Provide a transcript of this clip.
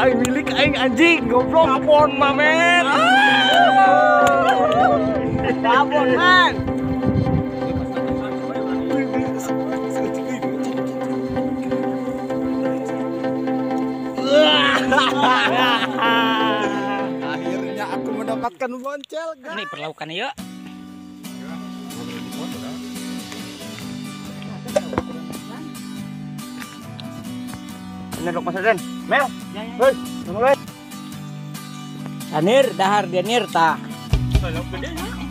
aing milik aing anjing goblok Babon mamen. Babon man. Akhirnya aku mendapatkan boncel. Ini perlaukan yuk. Ini dok Mas Den. Mel. Hei, tunggu. Danir dahar dia nir tah. Kalau gede